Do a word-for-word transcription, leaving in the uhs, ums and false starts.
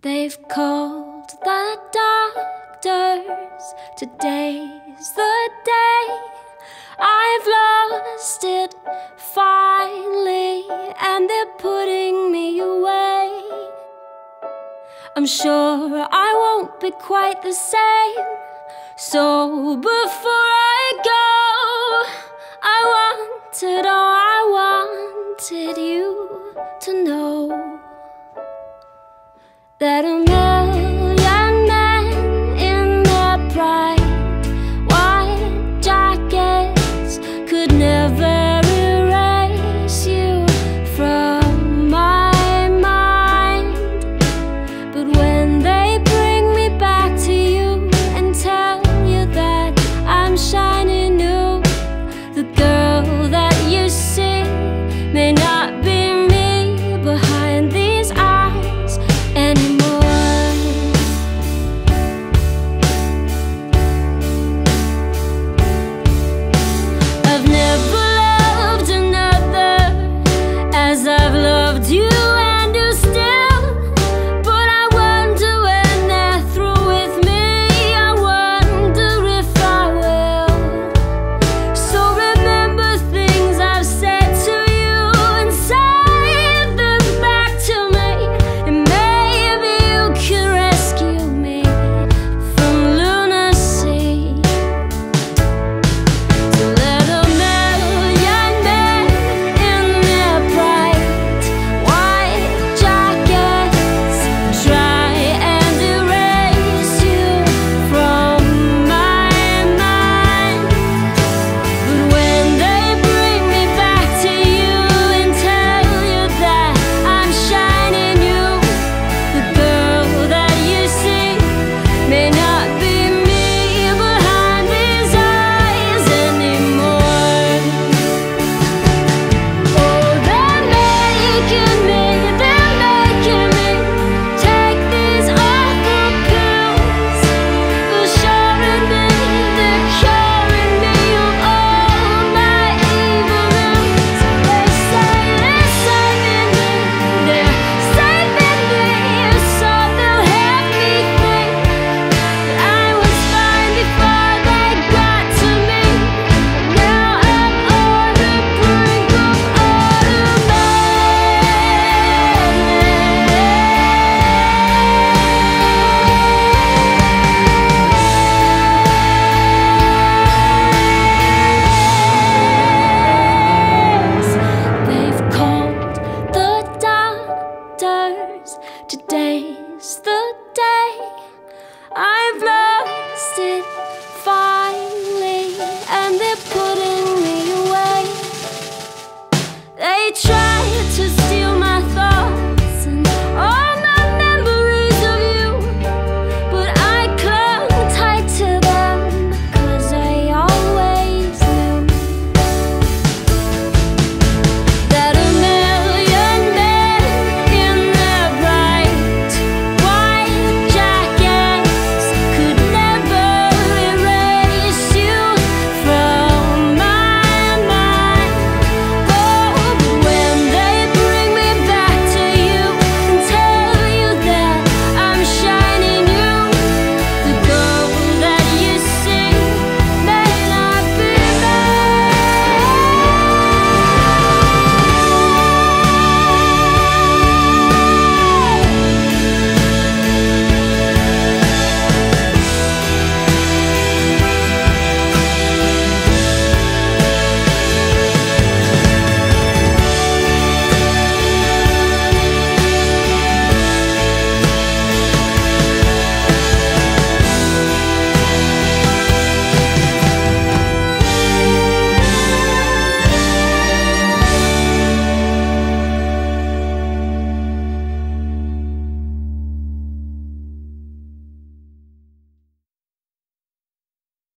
They've called the doctors, today's the day I've lost it finally, and they're putting me away. I'm sure I won't be quite the same, so before I go, I wanted, oh I wanted you to know that a million men in their bright white jackets could never erase you from my mind. But when they bring me back to you and tell you that I'm shining new, the girl that you see may not be me behind these eyes anymore. I've never loved another as I've loved you, and you still. But I wonder when they're through with me, I wonder if I will. So remember things I've said to you and say them back to me, and maybe you can rescue me from lunacy. To let a million men in their bright white jackets try and erase you from my mind. But when they bring me back to you and tell you that I'm shining new, the girl that you see may not be me behind these eyes anymore. Oh, they're making me, they're making me take these awful pills. Assuring me they're curing me of all my evil ills. They say they're saving me, they're saving me, so they'll have me think that I was fine before they got to me. Now I'm on the brink of automatic. They've called the doctors, today's the day I've lost it